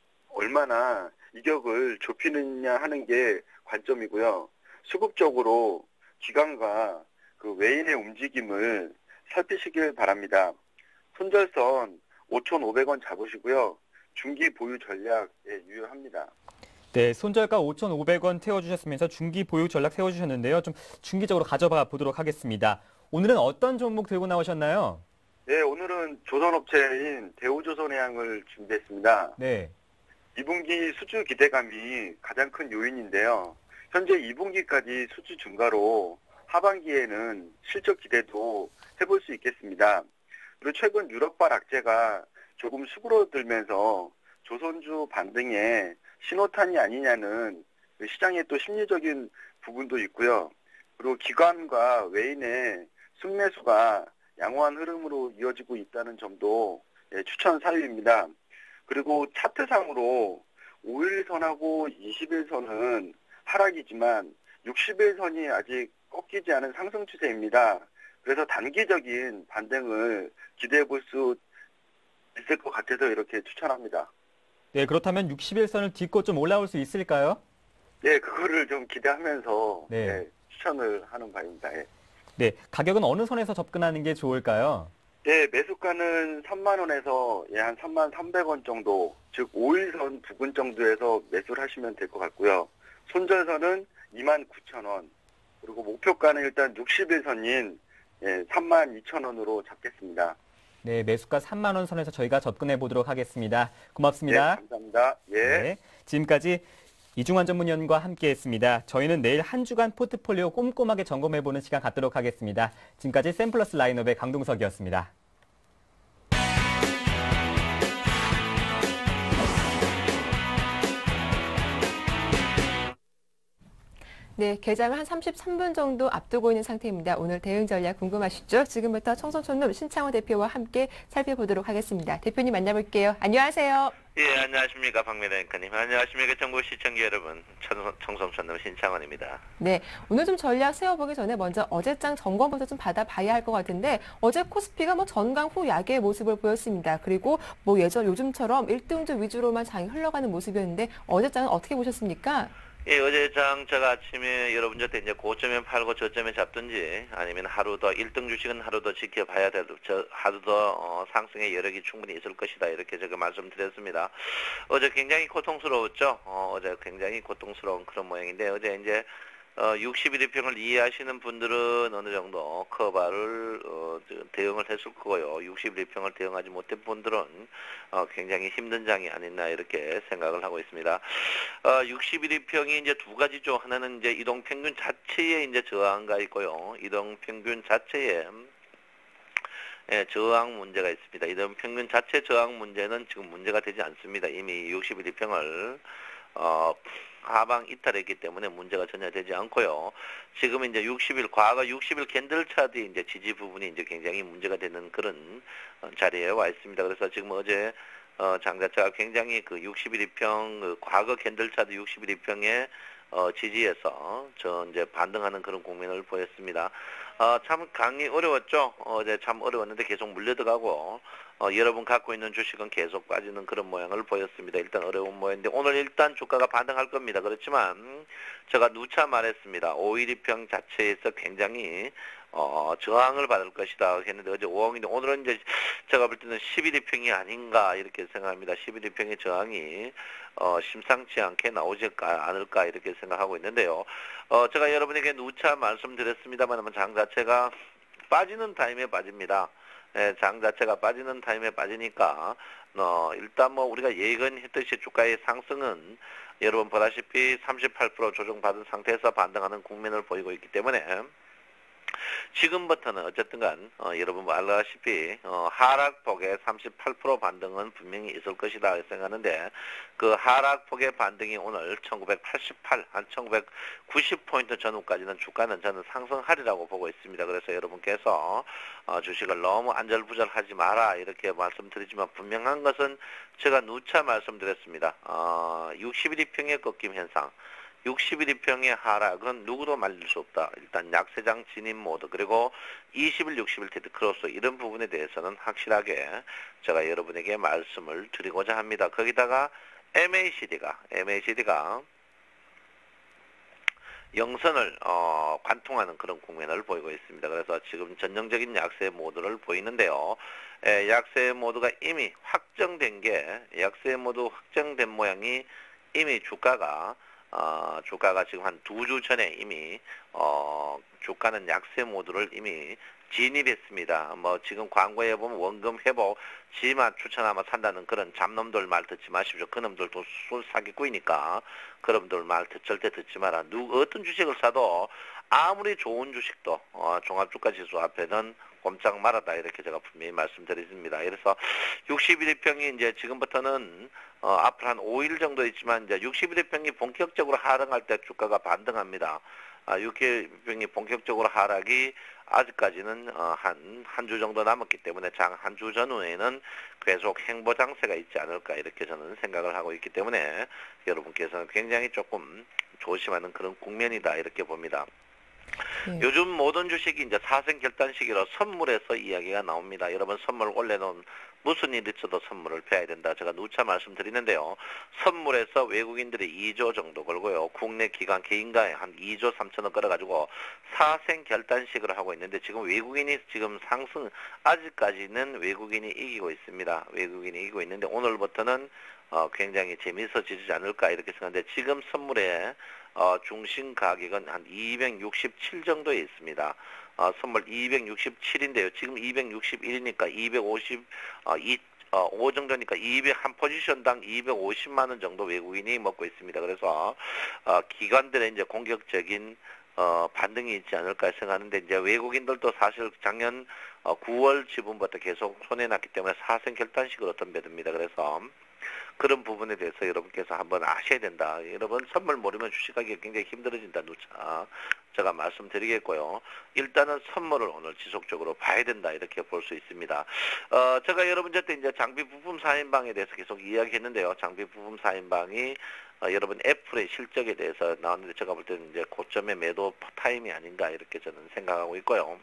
얼마나 이격을 좁히느냐 하는 게 관점이고요. 수급적으로 기관과 그 외인의 움직임을 살피시길 바랍니다. 손절선 5,500원 잡으시고요. 중기 보유 전략에 유효합니다. 네, 손절가 5,500원 태워주셨으면서 중기 보유 전략 세워주셨는데요. 좀 중기적으로 가져봐 보도록 하겠습니다. 오늘은 어떤 종목 들고 나오셨나요? 네, 오늘은 조선업체인 대우조선해양을 준비했습니다. 네. 2분기 수주 기대감이 가장 큰 요인인데요. 현재 2분기까지 수주 증가로 하반기에는 실적 기대도 해볼 수 있겠습니다. 그리고 최근 유럽발 악재가 조금 수그러들면서 조선주 반등에 신호탄이 아니냐는 시장의 또 심리적인 부분도 있고요. 그리고 기관과 외인의 순매수가 양호한 흐름으로 이어지고 있다는 점도 추천 사유입니다. 그리고 차트상으로 5일선하고 20일선은 하락이지만 60일선이 아직 꺾이지 않은 상승 추세입니다. 그래서 단기적인 반등을 기대해 볼 수 있을 것 같아서 이렇게 추천합니다. 네, 그렇다면 60일선을 딛고 좀 올라올 수 있을까요? 네, 그거를 좀 기대하면서 네. 추천을 하는 바입니다. 네, 가격은 어느 선에서 접근하는 게 좋을까요? 네, 매수가는 3만 원에서 한 3만 300원 정도, 즉 5일선 부근 정도에서 매수를 하시면 될 것 같고요. 손절선은 2만 9천 원, 그리고 목표가는 일단 60일선인 3만 2천 원으로 잡겠습니다. 네, 매수가 3만 원 선에서 저희가 접근해 보도록 하겠습니다. 고맙습니다. 네, 감사합니다. 예. 네, 지금까지 이중환 전문위원과 함께했습니다. 저희는 내일 한 주간 포트폴리오 꼼꼼하게 점검해보는 시간 갖도록 하겠습니다. 지금까지 샘플러스 라인업의 강동석이었습니다. 네, 개장을 한 33분 정도 앞두고 있는 상태입니다. 오늘 대응 전략 궁금하시죠? 지금부터 청송촌룸 신창호 대표와 함께 살펴보도록 하겠습니다. 대표님 만나볼게요. 안녕하세요. 예, 안녕하십니까. 박미래 앵커님. 안녕하십니까. 전국 시청자 여러분. 청송촌룸 신창원입니다. 네, 오늘 좀 전략 세워보기 전에 먼저 어제장 점검부터 좀 받아봐야 할 것 같은데 어제 코스피가 전강 후 약의 모습을 보였습니다. 그리고 요즘처럼 1등주 위주로만 장이 흘러가는 모습이었는데 어제장은 어떻게 보셨습니까? 예, 어제 장 제가 아침에 여러분한테 이제 고점에 팔고 저점에 잡든지 아니면 하루 더 1등 주식은 하루 더 지켜봐야 될, 하루 더 상승의 여력이 충분히 있을 것이다. 이렇게 제가 말씀드렸습니다. 어제 굉장히 고통스러웠죠. 어제 굉장히 고통스러운 그런 모양인데 어제 이제 61일평을 이해하시는 분들은 어느 정도 커버를 대응을 했을 거고요. 61일평을 대응하지 못한 분들은 굉장히 힘든 장이 아니나 이렇게 생각을 하고 있습니다. 61일평이 이제 두 가지죠. 하나는 이제 이동평균 자체에 이제 저항가 있고요. 이동평균 자체에 저항 문제가 있습니다. 이동평균 자체 저항 문제는 지금 문제가 되지 않습니다. 이미 61일평을 하방 이탈했기 때문에 문제가 전혀 되지 않고요. 지금 이제 60일, 과거 60일 캔들 차트의 이제 지지 부분이 이제 굉장히 문제가 되는 그런 자리에 와 있습니다. 그래서 지금 어제 장 자체가 굉장히 그 61일평, 그 과거 캔들 차트 61일평에 지지해서 이제 반등하는 그런 국면을 보였습니다. 참 강이 어려웠죠. 어제 참 어려웠는데 계속 물려들어가고 여러분 갖고 있는 주식은 계속 빠지는 그런 모양을 보였습니다. 일단 어려운 모양인데 오늘 일단 주가가 반등할 겁니다. 그렇지만 제가 누차 말했습니다. 5일이평 자체에서 굉장히 저항을 받을 것이다 했는데 어제 5억인데 오늘은 이제 제가 볼 때는 11일평이 아닌가 이렇게 생각합니다. 11일평의 저항이 심상치 않게 나오지 않을까 이렇게 생각하고 있는데요. 제가 여러분에게 누차 말씀드렸습니다만 장 자체가 빠지는 타임에 빠집니다. 장 자체가 빠지는 타임에 빠지니까 일단 우리가 예견했듯이 주가의 상승은 여러분 보다시피 38% 조정받은 상태에서 반등하는 국면을 보이고 있기 때문에 지금부터는 어쨌든간 여러분 알다시피 하락폭의 38% 반등은 분명히 있을 것이다 생각하는데 그 하락폭의 반등이 오늘 1988, 한 1990포인트 전후까지는 주가는 저는 상승하리라고 보고 있습니다. 그래서 여러분께서 주식을 너무 안절부절하지 마라 이렇게 말씀드리지만 분명한 것은 제가 누차 말씀드렸습니다. 61일평의 꺾임 현상 61일평의 하락은 누구도 말릴 수 없다. 일단 약세장 진입 모드 그리고 20일, 60일 테드 크로스 이런 부분에 대해서는 확실하게 제가 여러분에게 말씀을 드리고자 합니다. 거기다가 MACD가 영선을 관통하는 그런 국면을 보이고 있습니다. 그래서 지금 전형적인 약세 모드를 보이는데요. 약세 모드가 이미 확정된 모양이 이미 주가가 지금 한 2주 전에 이미 주가는 약세 모드를 이미 진입했습니다. 지금 광고에 보면 원금 회복 지만 추천하면 산다는 그런 잡놈들 말 듣지 마십시오. 그놈들도 술 사기꾼이니까 그놈들 말 절대 듣지 마라. 어떤 주식을 사도 아무리 좋은 주식도 종합주가지수 앞에는 꼼짝 말았다 이렇게 제가 분명히 말씀드렸습니다. 그래서 61일평이 이제 지금부터는 앞으로 한 5일 정도 있지만 이제 61일평이 본격적으로 하락할 때 주가가 반등합니다. 61일평이 본격적으로 하락이 아직까지는 한 주 정도 남았기 때문에 한 주 전후에는 계속 행보 장세가 있지 않을까 이렇게 저는 생각을 하고 있기 때문에 여러분께서는 굉장히 조금 조심하는 그런 국면이다 이렇게 봅니다. 예. 요즘 모든 주식이 이제 사생 결단 시기로 선물에서 이야기가 나옵니다. 여러분 선물 올려놓은 무슨 일 있어도 선물을 패야 된다. 제가 누차 말씀드리는데요. 선물에서 외국인들이 2조 정도 걸고요. 국내 기관 개인가에 한 2조 3천억 걸어가지고 사생 결단식을 하고 있는데 지금 외국인이 지금 상승 아직까지는 외국인이 이기고 있습니다. 외국인이 이기고 있는데 오늘부터는 굉장히 재미있어지지 않을까 이렇게 생각하는데 지금 선물의 중심 가격은 한 267 정도에 있습니다. 선물 267인데요. 지금 261이니까 5 정도니까 한 포지션당 250만 원 정도 외국인이 먹고 있습니다. 그래서 기관들의 이제 공격적인 반등이 있지 않을까 생각하는데 이제 외국인들도 사실 작년 9월 지분부터 계속 손해났기 때문에 사생 결단식으로 덤벼듭니다. 그래서 그런 부분에 대해서 여러분께서 한번 아셔야 된다. 여러분 선물 모르면 주식하기가 굉장히 힘들어진다. 누차 제가 말씀드리겠고요. 일단은 선물을 오늘 지속적으로 봐야 된다. 이렇게 볼 수 있습니다. 제가 여러분한테 이제 장비 부품 4인방에 대해서 계속 이야기했는데요. 장비 부품 4인방이 여러분 애플의 실적에 대해서 나왔는데 제가 볼 때는 이제 고점의 매도 타임이 아닌가 이렇게 저는 생각하고 있고요.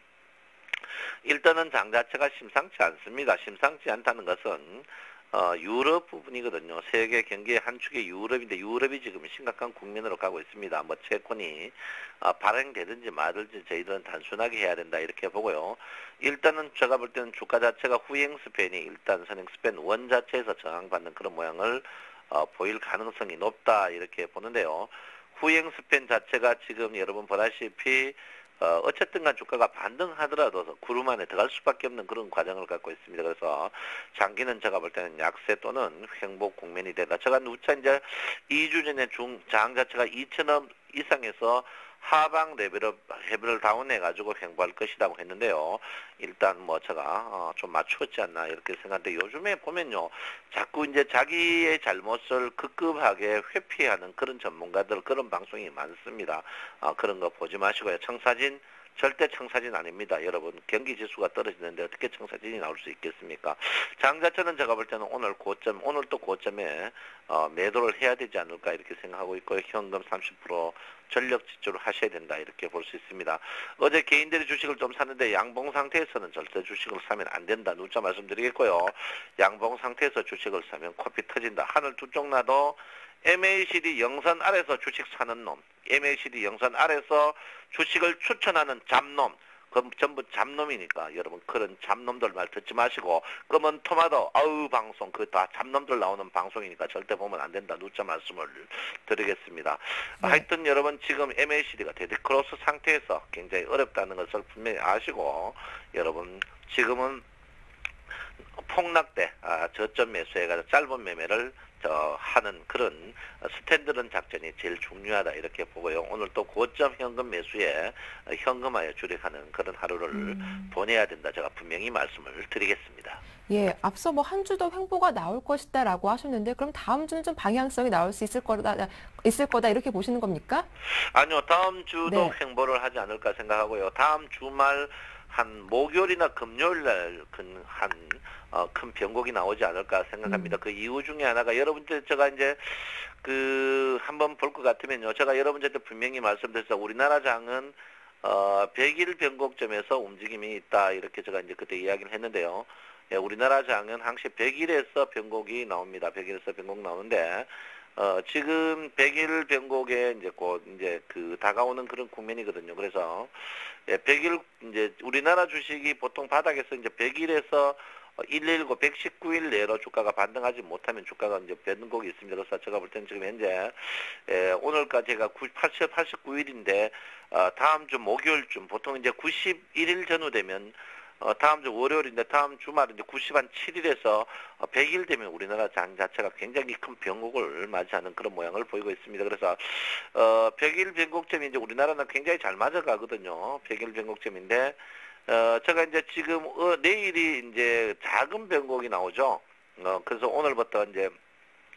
일단은 장 자체가 심상치 않습니다. 심상치 않다는 것은 유럽 부분이거든요. 세계 경기의 한 축이 유럽인데 유럽이 지금 심각한 국면으로 가고 있습니다. 뭐 채권이 발행되든지 말든지 저희들은 단순하게 해야 된다 이렇게 보고요. 일단은 제가 볼 때는 주가 자체가 후행 스팬이 일단 선행 스팬 원 자체에서 저항받는 그런 모양을 보일 가능성이 높다 이렇게 보는데요. 후행 스팬 자체가 지금 여러분 보다시피 어쨌든 간 주가가 반등하더라도 구름 안에 들어갈 수밖에 없는 그런 과정을 갖고 있습니다. 그래서 장기는 제가 볼 때는 약세 또는 횡복 국면이 되다. 제가 누차 이제 2주 전에 장 자체가 2,000원 이상에서 하방 레벨을 다운해가지고 횡보할 것이라고 했는데요. 일단 뭐 제가 좀 맞추었지 않나 이렇게 생각하는데 요즘에 보면요. 자꾸 이제 자기의 잘못을 급급하게 회피하는 그런 전문가들 그런 방송이 많습니다. 그런 거 보지 마시고요. 청사진 절대 청사진 아닙니다. 여러분 경기 지수가 떨어지는데 어떻게 청사진이 나올 수 있겠습니까? 장 자체는 제가 볼 때는 오늘 또 고점에 매도를 해야 되지 않을까 이렇게 생각하고 있고요. 현금 30% 전력 지출을 하셔야 된다 이렇게 볼 수 있습니다. 어제 개인들이 주식을 좀 샀는데 양봉 상태에서는 절대 주식을 사면 안 된다. 누차 말씀드리겠고요. 양봉 상태에서 주식을 사면 코피 터진다. 하늘 두 쪽 나도 MACD 영선 아래서 주식 사는 놈, MACD 영선 아래서 주식을 추천하는 잡놈, 그럼 전부 잡놈이니까 여러분 그런 잡놈들 말 듣지 마시고 검은 토마토 방송 그 다 잡놈들 나오는 방송이니까 절대 보면 안 된다. 누차 말씀을 드리겠습니다. 네. 하여튼 여러분 지금 MACD가 데드크로스 상태에서 굉장히 어렵다는 것을 분명히 아시고 여러분 지금은 폭락대 저점 매수해가지고 짧은 매매를 하는 그런 스탠드런 작전이 제일 중요하다 이렇게 보고요. 오늘 또 고점 현금 매수에 현금화에 주력하는 그런 하루를 보내야 된다. 제가 분명히 말씀을 드리겠습니다. 예, 앞서 뭐 한 주 더 횡보가 나올 것이다라고 하셨는데 그럼 다음 주는 좀 방향성이 나올 수 있을 거다 이렇게 보시는 겁니까? 아니요. 다음 주도 네. 횡보를 하지 않을까 생각하고요. 다음 주말 한 목요일이나 금요일 날 큰 변곡이 나오지 않을까 생각합니다. 그 이유 중에 하나가 여러분들 제가 이제 한번 볼 것 같으면요. 제가 여러분들한테 분명히 말씀드렸죠. 우리나라 장은 100일 변곡점에서 움직임이 있다. 이렇게 제가 이제 그때 이야기를 했는데요. 예, 우리나라 장은 항시 100일에서 변곡이 나옵니다. 100일에서 변곡 나오는데 지금 100일 변곡에 이제 다가오는 그런 국면이거든요. 그래서 100일 이제 우리나라 주식이 보통 바닥에서 이제 100일에서 119, 119일 내로 주가가 반등하지 못하면 주가가 이제 변곡이 있습니다. 그래서 제가 볼 때는 지금 현재 오늘까지가 89일인데 다음 주 목요일쯤 보통 이제 91일 전후 되면 다음 주 월요일인데 다음 주말 이제 97일에서 100일 되면 우리나라 장 자체가 굉장히 큰 변곡을 맞이하는 그런 모양을 보이고 있습니다. 그래서 100일 변곡점이 이제 우리나라는 굉장히 잘 맞아가거든요. 100일 변곡점인데 제가 이제 지금 내일이 이제 작은 변곡이 나오죠. 그래서 오늘부터 이제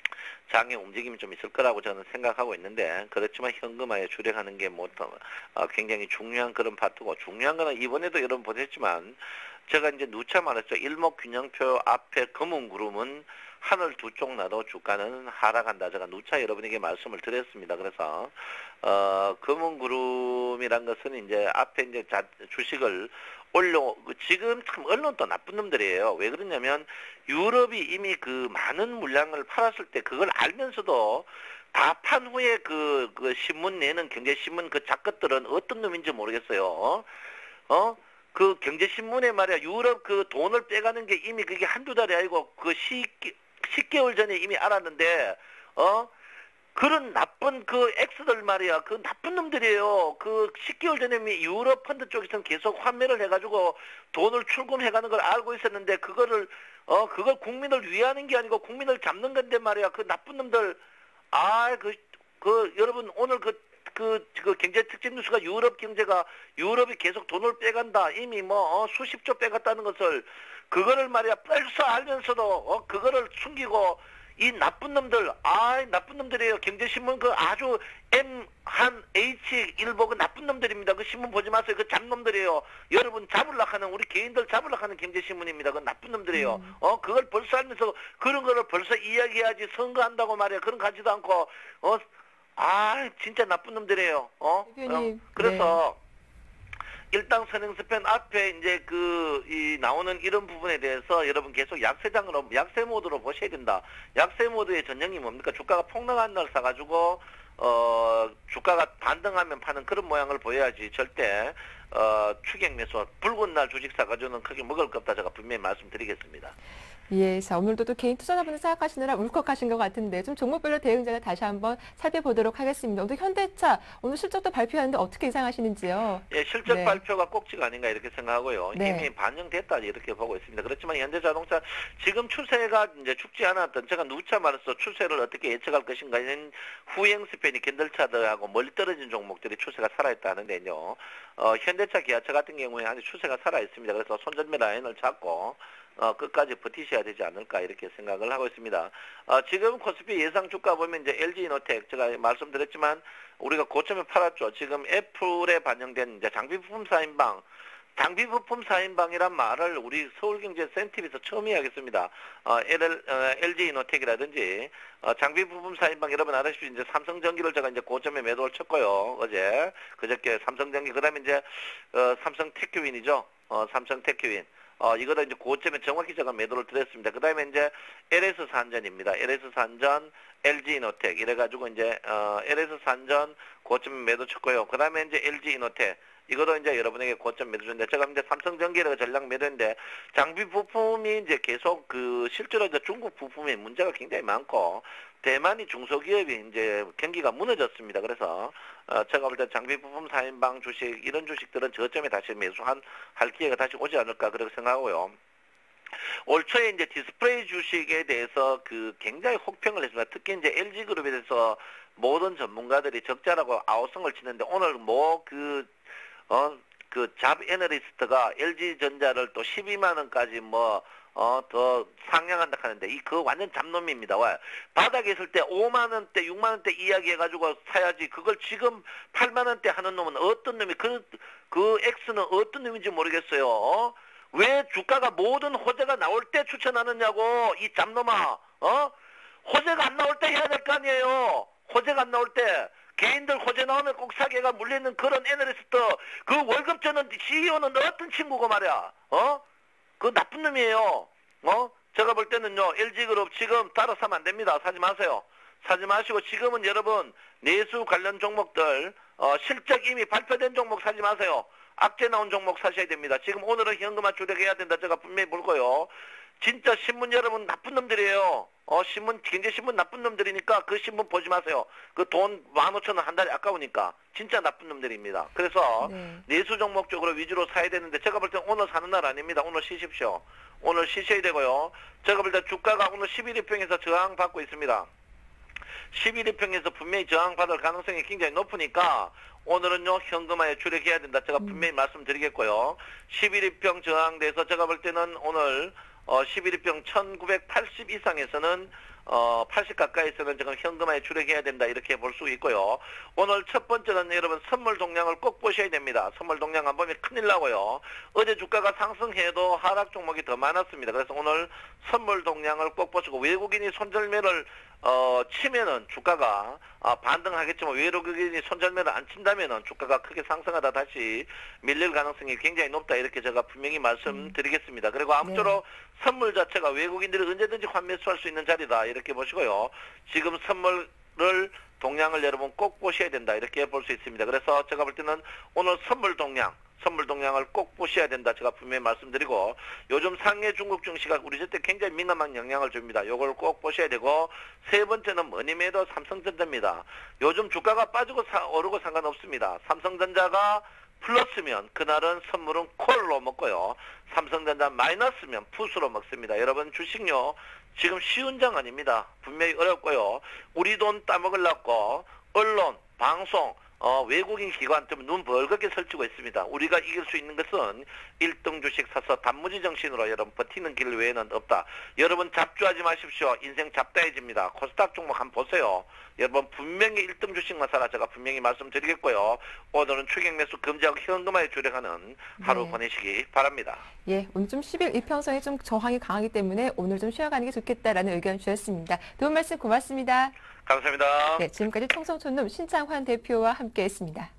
장의 움직임이 좀 있을 거라고 저는 생각하고 있는데, 그렇지만 현금화에 주력하는 게 뭐 굉장히 중요한 그런 파트고, 중요한 거는 이번에도 여러분 보셨지만 제가 이제 누차 말했죠. 일목균형표 앞에 검은 구름은 하늘 두 쪽 나도 주가는 하락한다. 제가 누차 여러분에게 말씀을 드렸습니다. 그래서 검은 구름이란 것은 이제 앞에 이제 주식을 지금 참 언론도 나쁜 놈들이에요. 왜 그러냐면 유럽이 이미 그 많은 물량을 팔았을 때 그걸 알면서도 다 판 후에 그 신문 내는 경제신문 그 작가들은 어떤 놈인지 모르겠어요. 그 경제신문에 말이야 유럽 그 돈을 빼가는 게 이미 그게 한두 달이 아니고 그 10개월 전에 이미 알았는데 그런 나쁜 그 X들 말이야. 그 나쁜 놈들이에요. 그 10개월 전에 유럽 펀드 쪽에서는 계속 환매를 해가지고 돈을 출금해가는 걸 알고 있었는데 그걸 국민을 위하는 게 아니고 국민을 잡는 건데 말이야. 그 나쁜 놈들. 여러분 오늘 그 경제 특집 뉴스가 유럽이 계속 돈을 빼간다. 이미 수십조 빼갔다는 것을 그거를 말이야 벌써 알면서도 그거를 숨기고 이 나쁜 놈들, 나쁜 놈들이에요. 경제신문 그 아주 H1보 그 나쁜 놈들입니다. 그 신문 보지 마세요. 그 잡놈들이에요. 여러분 잡으려고 하는 우리 개인들 잡으려고 하는 경제신문입니다. 그 나쁜 놈들이에요. 그걸 벌써 알면서 그런 거를 벌써 이야기해야지 선거한다고 말이야. 그런 거 가지도 않고 진짜 나쁜 놈들이에요. 그래서 일당 선행스팬 앞에 이제 나오는 이런 부분에 대해서 여러분 계속 약세 모드로 보셔야 된다. 약세 모드의 전형이 뭡니까? 주가가 폭락한 날 사가지고, 주가가 반등하면 파는 그런 모양을 보여야지 절대, 추격 매수, 붉은 날 주식 사가지고는 크게 먹을 거 없다. 제가 분명히 말씀드리겠습니다. 예, 자, 오늘도 또 개인 투자자분들 생각하시느라 울컥하신 것 같은데 좀 종목별로 대응 전에 다시 한번 살펴보도록 하겠습니다. 오늘 현대차 오늘 실적도 발표하는데 어떻게 예상하시는지요? 예, 실적 발표가 꼭지가 아닌가 이렇게 생각하고요. 네. 이미 반영됐다 이렇게 보고 있습니다. 그렇지만 현대자동차 지금 추세가 이제 죽지 않았던 제가 누차 말해서 추세를 어떻게 예측할 것인가는 후행 스팬이 견들차들하고 멀리 떨어진 종목들이 추세가 살아있다 하는데요. 현대차, 기아차 같은 경우에 아주 추세가 살아 있습니다. 그래서 손절매 라인을 잡고 끝까지 버티셔야 되지 않을까 이렇게 생각을 하고 있습니다. 지금 코스피 예상 주가 보면 이제 LG이노텍 제가 말씀드렸지만 우리가 고점에 팔았죠. 지금 애플에 반영된 이제 장비 부품 사인방이란 말을 우리 서울경제센TV에서 처음 이야기했습니다. LG이노텍이라든지 장비 부품 사인방 여러분 알아주시죠. 이제 삼성전기를 제가 이제 고점에 매도를 쳤고요. 그저께 삼성전기 그다음에 이제 삼성테크윈이죠. 삼성테크윈. 이거도 이제 고점에 정확히 제가 매도를 드렸습니다. 그 다음에 이제 LS산전입니다. LS산전, LG이노텍. 이래가지고 이제, LS산전 고점 매도 쳤고요. 그 다음에 이제 LG이노텍. 이것도 이제 여러분에게 고점 매도 줬는데, 제가 이제 삼성전기를 전량 매도인데, 장비 부품이 이제 계속 실제로 이제 중국 부품에 문제가 굉장히 많고, 대만이 중소기업이 이제 경기가 무너졌습니다. 그래서, 제가 볼 때 장비 부품 사인방 주식, 이런 주식들은 저점에 다시 할 기회가 다시 오지 않을까, 그렇게 생각하고요. 올 초에 이제 디스플레이 주식에 대해서 굉장히 혹평을 했습니다. 특히 이제 LG그룹에 대해서 모든 전문가들이 적자라고 아우성을 치는데 오늘 잡 애널리스트가 LG전자를 또 12만원까지 더 상향한다 하는데 그거 완전 잡놈입니다. 바닥에 있을 때 5만원대, 6만원대 이야기해가지고 사야지 그걸 지금 8만원대 하는 놈은 어떤 놈이 그 X는 어떤 놈인지 모르겠어요. 왜 주가가 모든 호재가 나올 때 추천하느냐고 이 잡놈아. 호재가 안 나올 때 해야 될 거 아니에요. 호재가 안 나올 때. 개인들 호재 나오면 꼭 사기가 물리는 그런 애널리스트 그 월급 주는 CEO는 어떤 친구고 말이야. 그 나쁜 놈이에요. 제가 볼 때는요 LG그룹 지금 따라 사면 안 됩니다. 사지 마세요. 사지 마시고 지금은 여러분 내수 관련 종목들 실적 이미 발표된 종목 사지 마세요. 악재 나온 종목 사셔야 됩니다. 지금 오늘은 현금화 주력해야 된다. 제가 분명히 볼거요. 진짜 신문 여러분 나쁜 놈들이에요. 경제신문 나쁜 놈들이니까 그 신문 보지 마세요. 그 돈 15,000원 한 달에 아까우니까 진짜 나쁜 놈들입니다. 그래서 내수 종목 쪽으로 위주로 사야 되는데 제가 볼 때 오늘 사는 날 아닙니다. 오늘 쉬십시오. 오늘 쉬셔야 되고요. 제가 볼 때 주가가 오늘 11일평에서 저항받고 있습니다. 11일평에서 분명히 저항받을 가능성이 굉장히 높으니까 오늘은요 현금화에 주력해야 된다. 제가 분명히 말씀드리겠고요. 11일평 저항돼서 제가 볼 때는 오늘 11일평 1980 이상에서는 80 가까이서는 지금 현금화에 주력해야 된다 이렇게 볼 수 있고요. 오늘 첫 번째는 여러분 선물 동향을 꼭 보셔야 됩니다. 선물 동향 안 보면 큰일 나고요. 어제 주가가 상승해도 하락 종목이 더 많았습니다. 그래서 오늘 선물 동향을 꼭 보시고 외국인이 손절매를 치면은 주가가 반등하겠지만 외국인이 손절매를 안 친다면은 주가가 크게 상승하다 다시 밀릴 가능성이 굉장히 높다 이렇게 제가 분명히 말씀드리겠습니다. 그리고 아무쪼록 선물 자체가 외국인들이 언제든지 환매수할 수 있는 자리다 이렇게 보시고요. 지금 선물을 동향을 여러분 꼭 보셔야 된다 이렇게 볼 수 있습니다. 그래서 제가 볼 때는 오늘 선물 동향을 꼭 보셔야 된다. 제가 분명히 말씀드리고 요즘 상해 중국 증시가 우리 저때 굉장히 민감한 영향을 줍니다. 요걸 꼭 보셔야 되고 세 번째는 뭐니매도 삼성전자입니다. 요즘 주가가 빠지고 오르고 상관없습니다. 삼성전자가 플러스면 그날은 선물은 콜로 먹고요. 삼성전자 마이너스면 푸스로 먹습니다. 여러분 주식요 지금 쉬운 장 아닙니다. 분명히 어렵고요. 우리 돈 따먹으려고 언론, 방송, 외국인 기관 때문에 눈 벌겋게 설치고 있습니다. 우리가 이길 수 있는 것은 1등 주식 사서 단무지 정신으로 여러분 버티는 길 외에는 없다. 여러분 잡주하지 마십시오. 인생 잡다해집니다. 코스닥 종목 한번 보세요. 여러분 분명히 1등 주식만 사라 제가 분명히 말씀드리겠고요. 오늘은 추격 매수 금지하고 현금화에 주력하는 하루 보내시기 바랍니다. 예, 오늘 좀 10일 이평선이 좀 저항이 강하기 때문에 오늘 좀 쉬어가는 게 좋겠다라는 의견 주셨습니다. 도움 말씀 고맙습니다. 감사합니다. 네, 지금까지 청송촌놈 신창환 대표와 함께했습니다.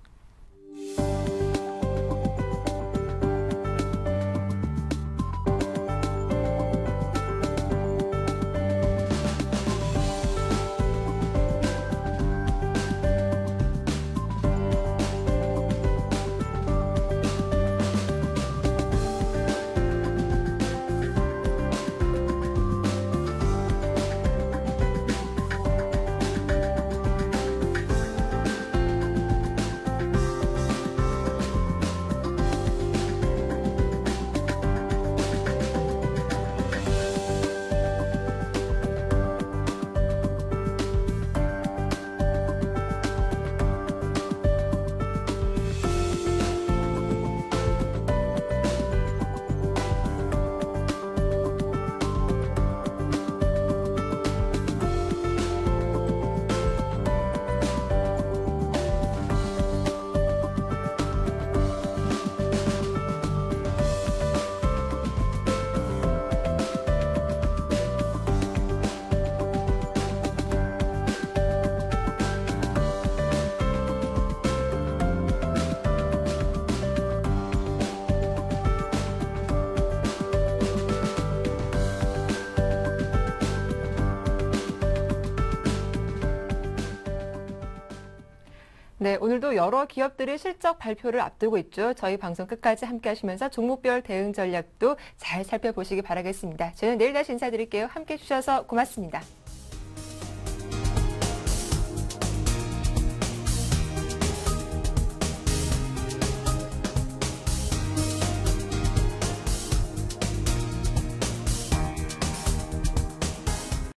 네, 오늘도 여러 기업들의 실적 발표를 앞두고 있죠. 저희 방송 끝까지 함께 하시면서 종목별 대응 전략도 잘 살펴보시기 바라겠습니다. 저는 내일 다시 인사드릴게요. 함께 해주셔서 고맙습니다.